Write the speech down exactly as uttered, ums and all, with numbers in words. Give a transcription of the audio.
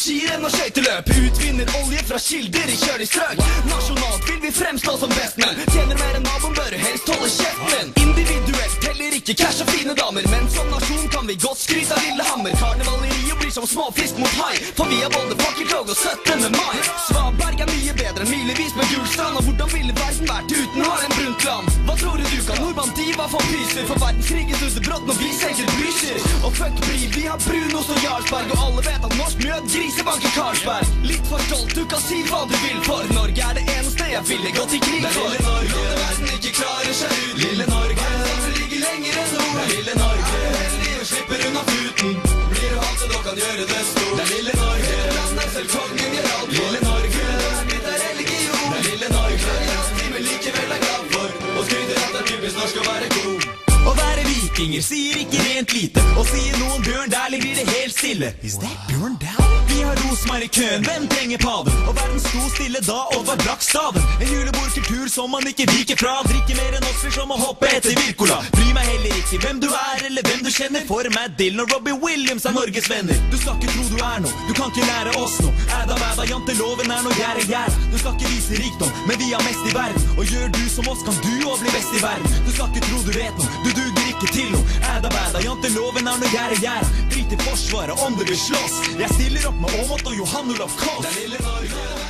skirenn og skøyteløp. Utvinner olje fra kilder i kjølistrøk. Nasjonalt vil vi fremstå som bestmenn. Tjener mer enn naboen, bør helst holde kjeften. Individuelt teller ikke cash og fine damer, men som nasjon kan vi godt skryte av Lillehammer. Karneval i Rio blir som småfisk mot hai, for vi har både fakkeltog og syttende mai. Svaberg er mye bedre enn milevis med Gulstrand, og hvordan ville verden vært uten Harlem Brundtland? Hva tror du du kan Nordbandiva få pyser? For verdenskrigen snudde brått når vi senker bryser. Og fuck bry, vi har Brunost og Jarlsberg, og alle vet at norsk mjød grisebank i Karlsberg. Litt for stolt, du kan si hva du vil, for Norge er det eneste jeg ville gått i krig for. Det er lille Norge, når verden ikke klarer seg ut. Lille Norge, som ligger lenger enn nord. Det er lille Norge, heldig og slipper unna futen. Blir du hatet og kan gjøre det stort. Det er lille Norge, landet selv kongen gjør alt for. Lille Norge, mitt er religion. Det er lille Norge, jeg men likevel er glad for. Og skryter at det er typisk norsk å være god. Å være vikinger sier ikke rent lite, og sier noen Bjørn Dæhlie blir det helt stille. Is that Bjørn Dæhlie? Vi har Rosmar i køen, hvem trenger paven? Og verden sto stille da Oddvar brakk staven. En julebordkultur som man ikke viker fra. Drikker mer enn oss fyr som å hoppe etter Wirkola. Bryr meg heller ikke hvem du er eller hvem du kjenner. For Matt Dillon og Robbie Williams er Norges venner. Du skal ikke tro du er noe, du kan ikke lære oss noe. Æda væda, janteloven er noe gjære gjære. Du skal ikke vise rikdom, men vi har mest i verden. Og gjør du som oss kan du også bli best i verden. Du skal ikke tro du vet noe, du duger ikke til noe. Æda væda, janteloven er noe gjære gjære. Drit i forsvaret om du vil slåss. Jeg stiller opp med Åmot og Johan Olof Koss. Det er lille Norge.